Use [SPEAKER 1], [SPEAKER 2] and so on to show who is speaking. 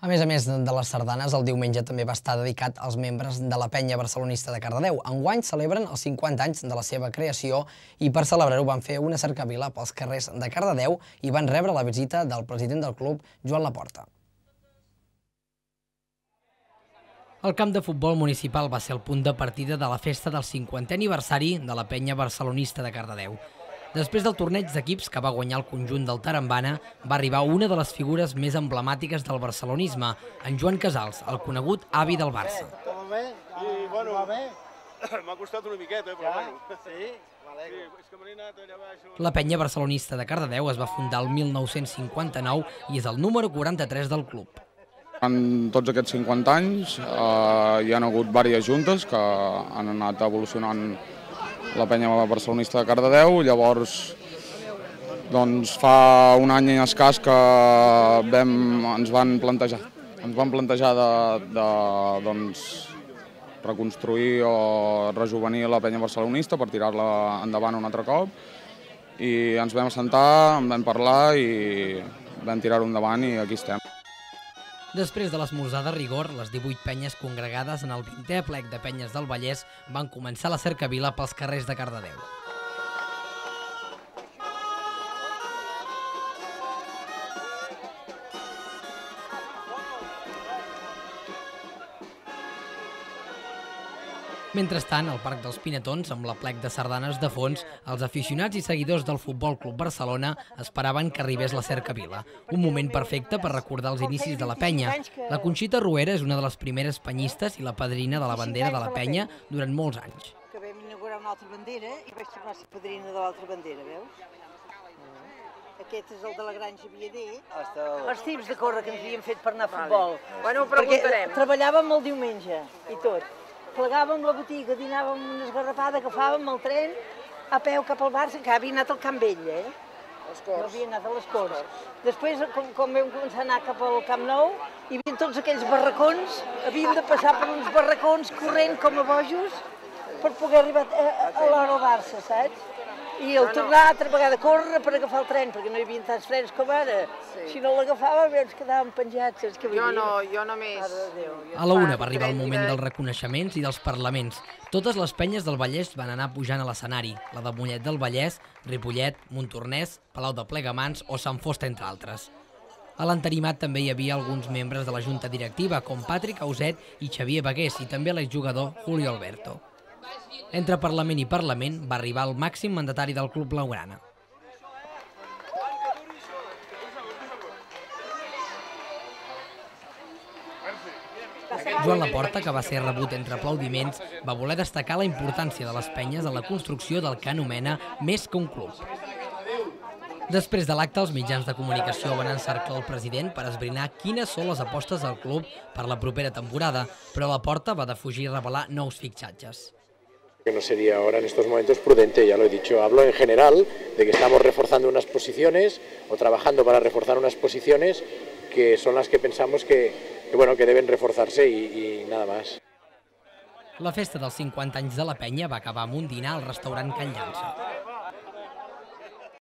[SPEAKER 1] A més de les sardanes, el diumenge també va estar dedicat als membres de la penya barcelonista de Cardedeu. Enguany celebren els 50 anys de la seva creació i per celebrar-ho van fer una cercavila pels carrers de Cardedeu i van rebre la visita del president del club, Joan Laporta. El camp de futbol municipal va ser el punt de partida de la festa del 50è aniversari de la penya barcelonista de Cardedeu. Després del torneig d'equips que va guanyar el conjunt del Tarambana, va arribar una de les figures més emblemàtiques del barcelonisme, en Joan Casals, el conegut avi del Barça.
[SPEAKER 2] Tot bé? I, bueno, m'ha costat una miqueta, però bueno. Sí?
[SPEAKER 1] La penya barcelonista de Cardedeu es va fundar el 1959 i és el número 43 del club.
[SPEAKER 3] En tots aquests 50 anys hi ha hagut diverses juntes que han anat evolucionant la penya barcelonista de Cardedeu. Llavors, fa un any i escàs que ens van plantejar de reconstruir o rejuvenir la penya barcelonista per tirar-la endavant un altre cop. I ens vam assentar, en vam parlar i vam tirar-ho endavant i aquí estem.
[SPEAKER 1] Després de l'esmorzar de rigor, les 18 penyes congregades en el 20è plec de penyes del Vallès van començar la cercavila pels carrers de Cardedeu. Mentrestant, al Parc dels Pinetons, amb l'Aplec de sardanes de fons, els aficionats i seguidors del Futbol Club Barcelona esperaven que arribés la cercavila. Un moment perfecte per recordar els inicis de la penya. La Conxita Ruera és una de les primeres penyistes i la padrina de la bandera de la penya durant molts anys.
[SPEAKER 4] Que vam inaugurar una altra bandera i vaig tornar a ser padrina de l'altra bandera, veus? Aquest és el de la Granja Viader. Els tips de córrer que ens havien fet per anar a futbol.
[SPEAKER 5] Bueno, ho preguntarem.
[SPEAKER 4] Perquè treballàvem el diumenge i tot. Plegàvem la botiga, dinàvem una esgarrapada, agafàvem el tren a peu cap al Barça, que havia anat al Camp Vell, No havia anat a les Corts. Després, com vam començar a anar cap al Camp Nou, hi havia tots aquells barracons, havíem de passar per uns barracons corrent com a bojos per poder arribar a l'hora al Barça, saps? I el tornar altra vegada a córrer per agafar el tren, perquè no hi havia tants frens com ara. Si no l'agafàvem, ens quedàvem penjats.
[SPEAKER 5] Jo només.
[SPEAKER 1] A la una va arribar el moment dels reconeixements i dels parlaments. Totes les penyes del Vallès van anar pujant a l'escenari. La de Mollet del Vallès, Ripollet, Montornès, Palau de Plegamans o Sant Fost, entre altres. A l'enterimat també hi havia alguns membres de la junta directiva, com Patrick Auset i Xavier Bagués, i també l'exjugador Julio Alberto. Entre Parlament i Parlament va arribar el màxim mandatari del club blaugrana. Joan Laporta, que va ser rebut entre aplaudiments, va voler destacar la importància de les penyes en la construcció del que anomena més que un club. Després de l'acte, els mitjans de comunicació van encerclar el president per esbrinar quines són les apostes del club per la propera temporada, però Laporta va defugir revelar nous fitxatges.
[SPEAKER 6] Que no sería ahora en estos momentos prudente, ya lo he dicho, hablo en general de que estamos reforzando unas posiciones o trabajando para reforzar unas posiciones que son las que pensamos que deben reforzarse y nada más.
[SPEAKER 1] La festa dels 50 anys de la penya va acabar amb un dinar al restaurant Can Llança.